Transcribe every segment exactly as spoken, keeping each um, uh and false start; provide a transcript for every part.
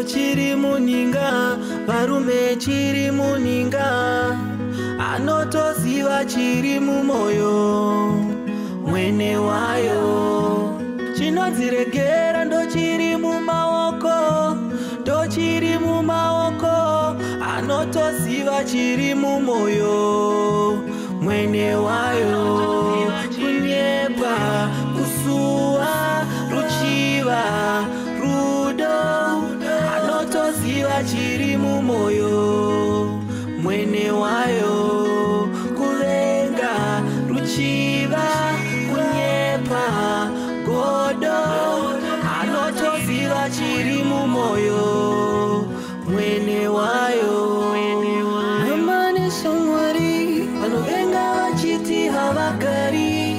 chiri muninga, varume chiri muninga, anotoziva chiri mumoyo mwene wayo. Chinodziregera ndo chiri mumaoko, ndo chiri mumaoko, anotoziva chiri mumoyo mwene wayo. Kunyepa, kusuwa, ruchiva, rudo, anotoziva chiri mumoyo mwene wayo. Kuvenga, ruchiva, kunyepa, godo, anotoziva chiri mumoyo mwene wayo. Amani shamwari, vanovenga vachiti havagari,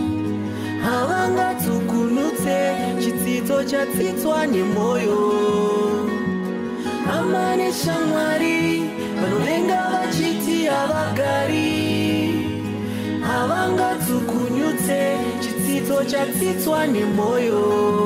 havangatsukunutse chidzitso chatsitswa nemoyo. Amani shamwari, vanovenga vachiti havagari, havangatsukunyutse chidzitso chatsitswa nemoyo.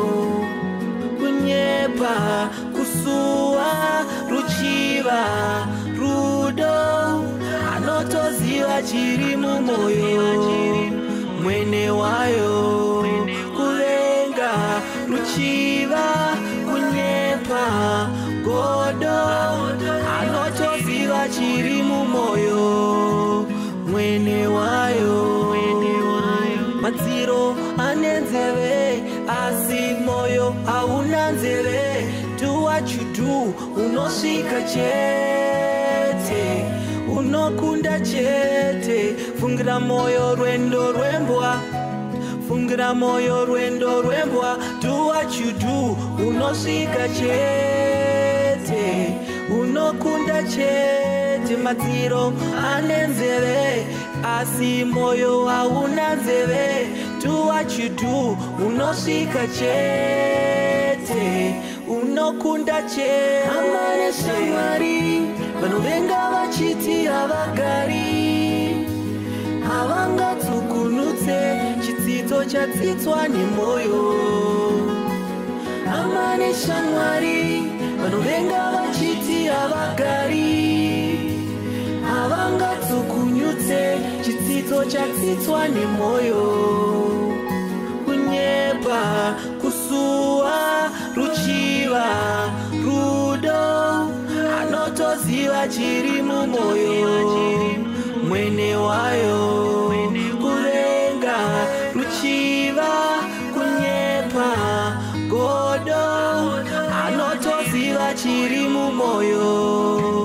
Kunyepa, kusuwa, ruchiva, rudo, anotoziva chiri mumoyo mwene wayo. Kuvenga, ruchiva, kunyepa, godo, anotoziva chiri mumoyo mwene wayo. Madziro ane nzeve asi moyo hauna nzeve. Do what you do, unosvika chete, unokunda chete. Fungira moyo rwendo rwembwa, fungira moyo rwendo rwembwa. Do what you do, unosvika chete, unokunda chete. Madziro ane nzeve asi moyo hauna nzeve. Do what you do, unosvika chete, unokunda chete. Amani shamwari, vanovenga vachiti havagari, havangatsukunutse chidzitso chatsitswa nemoyo. Amani shamwari, vanovenga vachiti havagari, havangatsukunyutse chidzitso chatsitswa nemoyo. Kunyepa, kusuwa, ruchiva, rudo, anotoziva chiri mumoyo mwene wayo. Kuvenga, ruchiva, kunyepa, godo, anotoziva chiri mumoyo